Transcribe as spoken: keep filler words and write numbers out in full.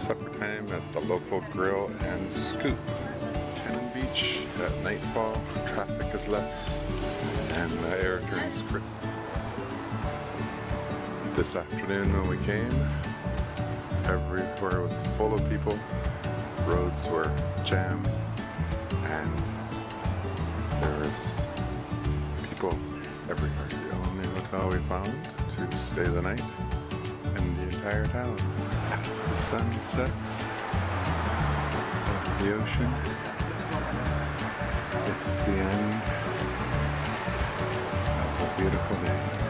supper time at the local grill and scoop. Cannon Beach at nightfall, traffic is less, and the air turns crisp. This afternoon when we came, everywhere was full of people, roads were jammed, and there was people everywhere. The only hotel we found to stay the night in the entire town. As the sun sets over the ocean, it's the end of a beautiful day.